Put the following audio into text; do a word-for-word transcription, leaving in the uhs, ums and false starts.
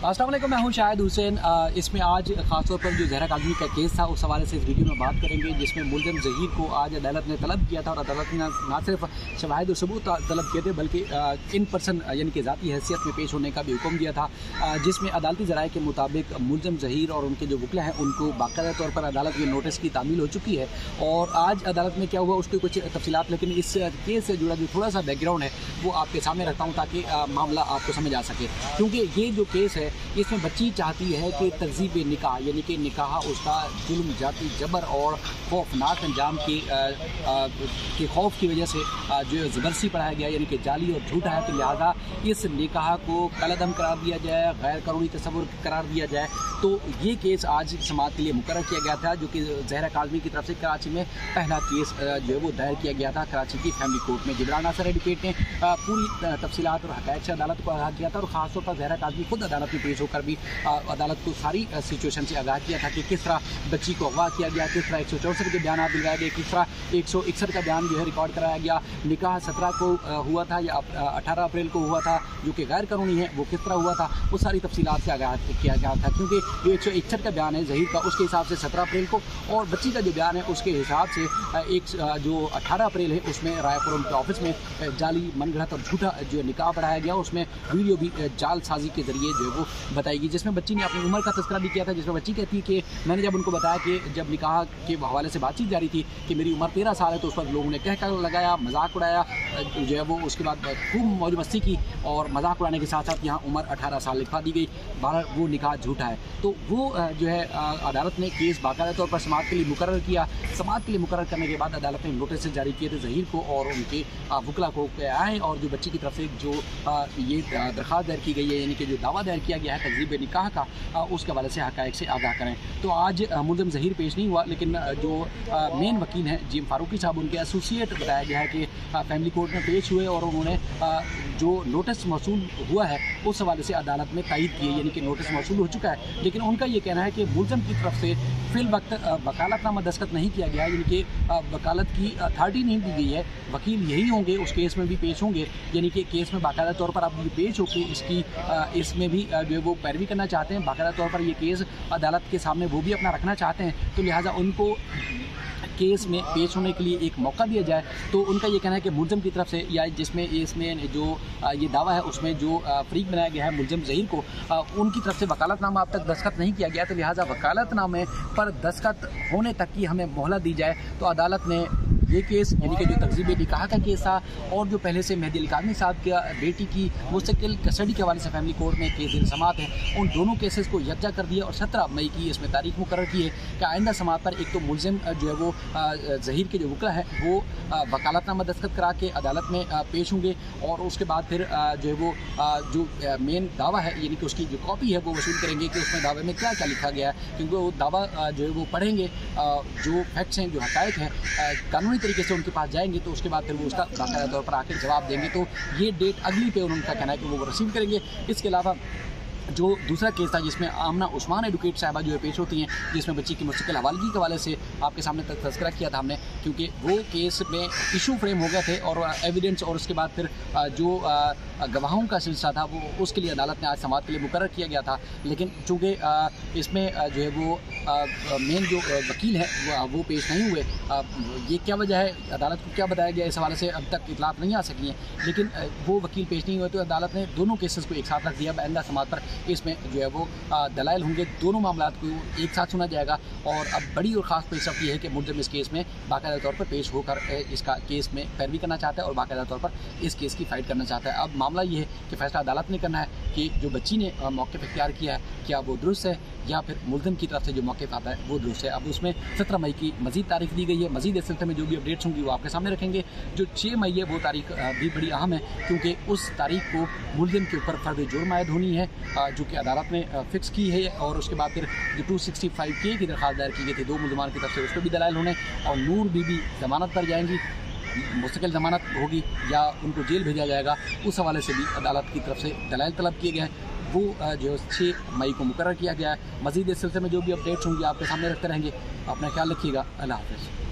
अस्सलाम वालेकुम, मैं हूं शाहिद हुसैन। इसमें आज ख़ासतौर पर जो ज़हरा काज़मी का केस था उस हवाले से इस वीडियो में बात करेंगे, जिसमें मुलज़िम ज़हीर को आज अदालत ने तलब किया था और अदालत ने ना सिर्फ शवाहिद और सबूत तलब किए थे बल्कि इन पर्सन यानी कि ज़ाती हैसियत में पेश होने का भी हुक्म दिया था, जिसमें अदालती ज़राए के मुताबिक मुलज़िम ज़हीर और उनके जो वकील हैं उनको बाकायदा तौर पर अदालत के नोटिस की तामील हो चुकी है। और आज अदालत में क्या हुआ उसकी कुछ तफसीलात, लेकिन इस केस से जुड़ा जो थोड़ा सा बैकग्राउंड है वो आपके सामने रखता हूँ ताकि मामला आपको समझ आ सके। क्योंकि ये जो केस है इसमें बच्ची चाहती है कि तहज़ीब निकाह यानी कि निकाह उसका जुल्म, जाती, जबर और खौफनाक अंजाम के के खौफ की वजह से जो है ज़बरदस्ती पढ़ाया गया यानी कि जाली और झूठा है, तो लिहाजा इस निकाह को कलअदम करार दिया जाए, गैर कानूनी तस्वुर करार दिया जाए। तो ये केस आज समाअत के लिए मुकर्रर किया गया था, जो कि ज़हरा काज़मी की तरफ से कराची में पहला केस जो है वो दायर किया गया था कराची की फैमिली कोर्ट में। जिब्रान नासर एडवोकेट ने पूरी तफसीलात और हक़ाइक़ से अदालत को आगाह किया था और ख़ासतौर पर ज़हरा काज़मी खुद अदालत में पेश होकर भी अदालत को सारी सिचुएशन से आगाह किया था कि किस तरह बच्ची को अगवा किया गया, किस तरह एक सौ चौंसठ के बयान दिलवाए गए, किस तरह एक सौ इकसठ का बयान जो है रिकॉर्ड कराया गया, निकाह सत्रह को हुआ था या अठारह अप्रैल को हुआ था जो कि गैर कानूनी है, वो किस तरह हुआ था, वो सारी तफसीलात से आगाह किया गया था। क्योंकि जो एक सौ इकसठ का बयान है ज़हीर का उसके हिसाब से सत्रह अप्रैल को और बच्ची का जो बयान है उसके हिसाब से एक जो अठारह अप्रैल है उसमें रायपुर उनके ऑफिस में जाली, मनगढ़ंत और झूठा जो निकाह पढ़ाया गया, उसमें वीडियो भी जालसाजी के जरिए जो है वो बताएगी, जिसमें बच्ची ने अपनी उम्र का तज़किरा भी किया था, जिसमें बच्ची कहती है कि मैंने जब उनको बताया कि जब निकाह के हवाले से बातचीत जारी थी कि मेरी उम्र तेरह साल है, तो उस पर लोगों ने कह कर लगाया, मजाक उड़ाया जो है वो, उसके बाद खूब मौज मस्ती की और मजाक उड़ाने के साथ साथ यहाँ उम्र अठारह साल लिखवा दी गई, बारह वो निकाह झूठा है। तो वो जो है अदालत ने केस बाकायदा तौर पर समाअत के लिए मुकर्रर किया। समाअत के लिए मुकर्रर करने के बाद अदालत ने नोटिस जारी किए थे ज़हीर को और उनके वकला को आए और जो बच्ची की तरफ से जो ये दरख्वास्त दायर की गई है यानी कि जो दावा दायर किया गया है तहज़ीब निकाह का, उसके हवाले से हक़ाइक़ से आगाह करें। तो आज मुलज़िम ज़हीर पेश नहीं हुआ, लेकिन जो मेन वकील हैं जी एम फारूकी साहब, उनके एसोसिएट बताया गया है कि फैमिली कोर्ट में पेश हुए और उन्होंने जो नोटिस मौसूल हुआ है उस हवाले से अदालत में तायद किए यानी कि नोटिस मौसूल हो चुका है। लेकिन उनका ये कहना है कि मुलज़िम की तरफ से फिल वक्त वकालतनामा दस्तखत नहीं किया गया, यानी कि वकालत की अथॉरिटी नहीं दी गई है, वकील यही होंगे उस केस में भी पेश होंगे, यानी कि केस में बाकायदा तौर पर आप ये पेश होकर इसकी इसमें भी जो है वो पैरवी करना चाहते हैं, बाकायदा तौर पर ये केस अदालत के सामने वो भी अपना रखना चाहते हैं, तो लिहाजा उनको केस में पेश होने के लिए एक मौका दिया जाए। तो उनका ये कहना है कि मुलज़िम की तरफ से या जिसमें इसमें जो ये दावा है उसमें जो फरीक बनाया गया है मुलज़िम ज़हीर को, उनकी तरफ से वकालतनामा अब तक दस्तखत नहीं किया गया, तो लिहाजा वकालतनामे पर दस्तखत होने तक की हमें मोहलत दी जाए। तो अदालत ने ये केस यानी कि जो तहज़ीब निकाह का केस था और जो पहले से मेहदी अली काज़मी साहब की बेटी की मुस्तकिल कस्टडी के हवाले से फैमिली कोर्ट में केस समाअत है, उन दोनों केसेस को यकजा कर दिया और सत्रह मई की इसमें तारीख मुकर्रर की है कि आइंदा समाअत पर एक तो मुलज़िम जो है वो ज़हीर के जो वकला है वो वकालतनामा दस्तखत करा के अदालत में पेश होंगे और उसके बाद फिर जो है वो जो मेन दावा है यानी कि उसकी जो कॉपी है वो वसूल करेंगे कि उसमें दावे में क्या क्या लिखा गया है, क्योंकि वो दावा जो है वो पढ़ेंगे, जो फैक्ट्स हैं, जो हक़ाइक़ हैं, कानूनी तरीके से उनके पास जाएंगे, तो उसके बाद फिर वो उसका बाकायदा तौर पर आकर जवाब देंगे। तो ये डेट अगली पे उनका कहना है कि वो रिसीव करेंगे। इसके अलावा जो दूसरा केस था जिसमें आमना उस्मान एडवोकेट साहबा जो है पेश होती हैं, जिसमें बच्ची की मुस्तकिल हवालगी के हवाले से आपके सामने तक तज़किरा किया था हमने, क्योंकि वो केस में इशू फ्रेम हो गए थे और एविडेंस और उसके बाद फिर जो गवाहों का सिलसिला था वो उसके लिए अदालत ने आज समाअत के लिए मुकर्रर किया गया था। लेकिन चूँकि इसमें जो है वो मेन जो वकील है वो, वो पेश नहीं हुए, ये क्या वजह है, अदालत को क्या बताया गया इस हवाले से अब तक इतलात नहीं आ सकी हैं, लेकिन वो वकील पेश नहीं हुए तो अदालत ने दोनों केसेस को एक साथ रख दिया। आइंदा समाअत पर इसमें जो है वो दलाइल होंगे, दोनों मामलात को एक साथ सुना जाएगा और अब बड़ी और ख़ास पेशरफ ये है कि मुलज़िम इस केस में बाकायदा तौर पर पेश होकर इसका केस में पैरवी करना चाहता है और बाकायदा तौर पर इस केस की फ़ाइट करना चाहता है। अब मामला ये है कि फ़ैसला अदालत ने करना है कि जो बच्ची ने मौक़िफ़ इख्तियार किया है क्या वो दुरुस्त है या फिर मुलज़िम की तरफ से जो मौक़िफ़ आता है वो दुरुस्त है। अब उसमें सत्रह मई की मज़ीद तारीख दी गई है, मज़ीद इस सिलसिले में जो भी अपडेट्स होंगी वो आपके सामने रखेंगे। जो छः मई है वो तारीख भी बड़ी अहम है, क्योंकि उस तारीख को मुलज़िम के ऊपर फ़र्द जुर्म आयद होनी है जो कि अदालत ने फ़िक्स की है और उसके बाद फिर जो टू सिक्सटी फाइव के की दरख्वास्त दायर की गई थी दो मुलज़मान की तरफ से, उस पर भी दलाइल होने और नूर बीबी ज़मानत पर जाएंगी, मुस्तकिल ज़मानत होगी या उनको जेल भेजा जाएगा, उस हवाले से भी अदालत की तरफ से दलाइल तलब किए गए हैं। वो जो छः मई को मुकर्रर किया गया है। मज़ीद इस सिलसिले में जो भी अपडेट्स होंगी आपके सामने रखते रहेंगे। अपना ख्याल रखिएगा। अल्लाह हाफ़िज़।